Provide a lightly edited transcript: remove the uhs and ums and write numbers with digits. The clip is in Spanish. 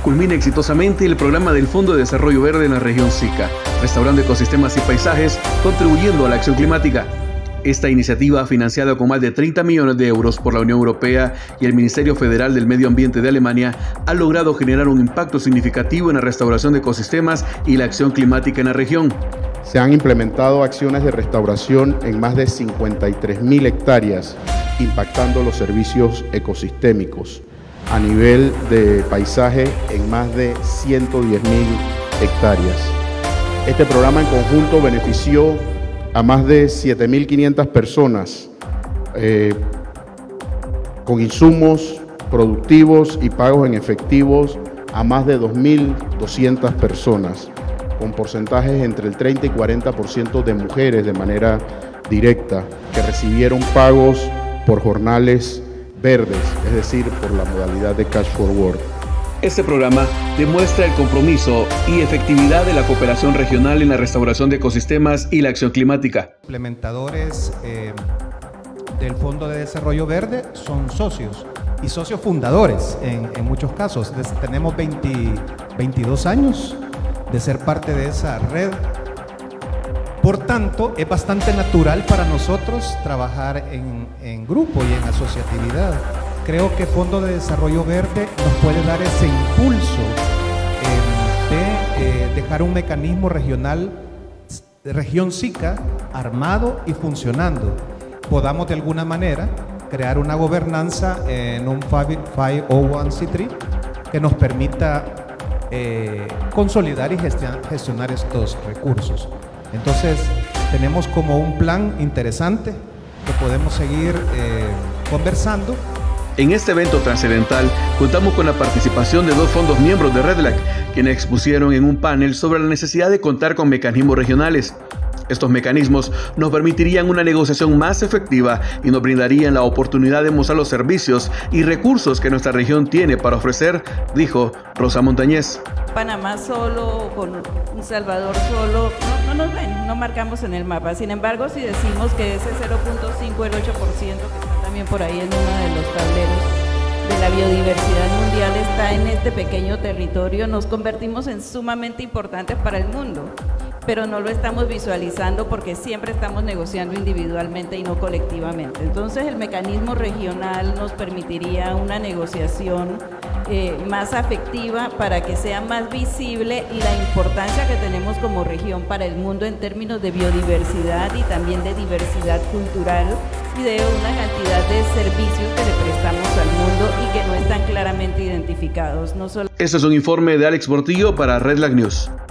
culmina exitosamente el programa del Fondo de Desarrollo Verde en la región SICA, restaurando ecosistemas y paisajes, contribuyendo a la acción climática. Esta iniciativa, financiada con más de 30 millones de euros por la Unión Europea y el Ministerio Federal del Medio Ambiente de Alemania, ha logrado generar un impacto significativo en la restauración de ecosistemas y la acción climática en la región. Se han implementado acciones de restauración en más de 53.000 hectáreas, impactando los servicios ecosistémicos a nivel de paisaje en más de 110.000 hectáreas. Este programa en conjunto benefició a más de 7.500 personas con insumos productivos y pagos en efectivos a más de 2.200 personas, con porcentajes entre el 30 y 40% de mujeres de manera directa, que recibieron pagos por jornales verdes, es decir, por la modalidad de Cash Forward. Este programa demuestra el compromiso y efectividad de la cooperación regional en la restauración de ecosistemas y la acción climática. Implementadores del Fondo de Desarrollo Verde son socios y socios fundadores en muchos casos. Tenemos 22 años de ser parte de esa red. Por tanto, es bastante natural para nosotros trabajar en grupo y en asociatividad. Creo que Fondo de Desarrollo Verde nos puede dar ese impulso de dejar un mecanismo regional, región SICA, armado y funcionando. Podamos de alguna manera crear una gobernanza en un 501c3 que nos permita consolidar y gestionar estos recursos. Entonces, tenemos como un plan interesante que podemos seguir conversando. En este evento trascendental contamos con la participación de 2 fondos miembros de REDLAC, quienes expusieron en un panel sobre la necesidad de contar con mecanismos regionales. Estos mecanismos nos permitirían una negociación más efectiva y nos brindarían la oportunidad de mostrar los servicios y recursos que nuestra región tiene para ofrecer, dijo Rosa Montañez. Panamá solo, con El Salvador solo, no nos ven, no marcamos en el mapa. Sin embargo, si decimos que ese 0.5, el 8%, que está también por ahí en uno de los tableros de la biodiversidad mundial, está en este pequeño territorio, nos convertimos en sumamente importantes para el mundo, pero no lo estamos visualizando porque siempre estamos negociando individualmente y no colectivamente. Entonces, el mecanismo regional nos permitiría una negociación más afectiva para que sea más visible la importancia que tenemos como región para el mundo en términos de biodiversidad y también de diversidad cultural y de una cantidad de servicios que le prestamos al mundo y que no están claramente identificados. Este es un informe de Alex Portillo para REDLAC News.